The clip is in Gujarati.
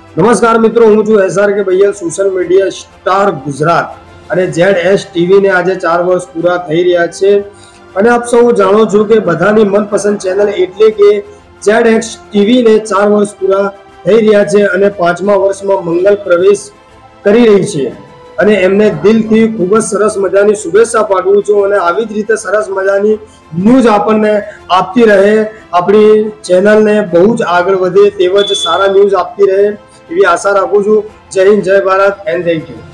નમસ્કાર મિત્રો, હું છું SRK ભૈયા, સોશિયલ મીડિયા સ્ટાર ગુજરાત અને ZS ટીવી ને આજે 4 વર્ષ પૂરા થઈ રહ્યા છે અને આપ સૌ જાણો છો કે બધાની મનપસંદ ચેનલ એટલે કે ZS ટીવી ને 4 વર્ષ પૂરા થઈ રહ્યા છે અને 5મા વર્ષમાં મંગલ પ્રવેશ કરી રહી છે અને એમને દિલથી ખૂબ જ સરસ મજાની શુભેચ્છા પાઠવું છું અને આવી જ રીતે સરસ મજાની ન્યૂઝ આપણને આપતી રહે, આપણી ચેનલને બહુ જ આગળ વધે તેવા જ સારા ન્યૂઝ આપતી રહે એવી આશા રાખું છું। જય હિન્દ, જય ભારત એન્ડ થેન્ક યુ।